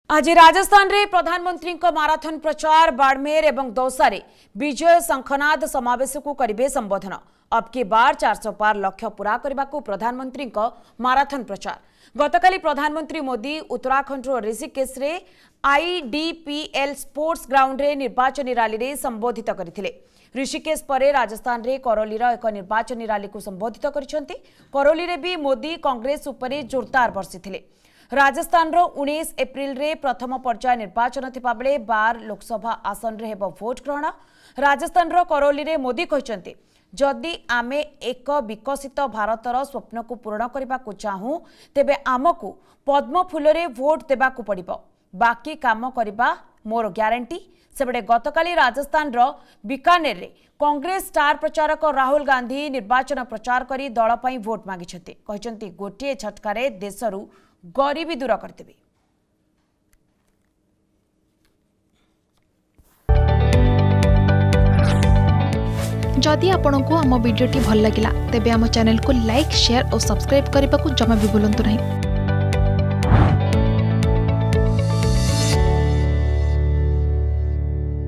आज राजस्थान रे प्रधानमंत्री माराथन प्रचार बाड़मेर एवं दौसा रे विजय शंखनाद समावेश को करिवे संबोधन। अब की बार 400 पार लक्ष्य पूरा करने को प्रधानमंत्री माराथन प्रचार। गतकाली प्रधानमंत्री मोदी उत्तराखंड ऋषिकेश रे आईडीपीएल स्पोर्ट्स ग्राउंड रे निर्वाचन रैली रे संबोधित करथिले। ऋषिकेश परे राजस्थान रे करौली एक निर्वाचन रैली को संबोधित करछंती। करौली रे भी मोदी कांग्रेस उपरे जोरदार बर्षिथिले। राजस्थान 19 एप्रिल रे प्रथम पर्याय निर्वाचन थिबा बेले 12 लोकसभा आसन रे हेबो भोट ग्रहण। राजस्थान करौली रे मोदी कहचंती जदि आमे एक विकसित भारतर स्वप्न को पूर्ण करने को चाहूँ तेबे आमको पद्म फूल रे भोट देबा को पड़िबो। बाकी काम करबा मोर ग्यारंटी। सेबडे गतकाली राजस्थान बीकानेर रे कांग्रेस स्टार प्रचारक राहुल गांधी निर्वाचन प्रचार करी दल पई भोट मागिछथि। कहचंती गोटिए झटकारे देशरू गरीबी दूर करदेबे। जदि आपंक आम भिडी भल लगा तेब आम चैनल को लाइक शेयर और सब्सक्राइब करने को जमा भी भूलु नहीं।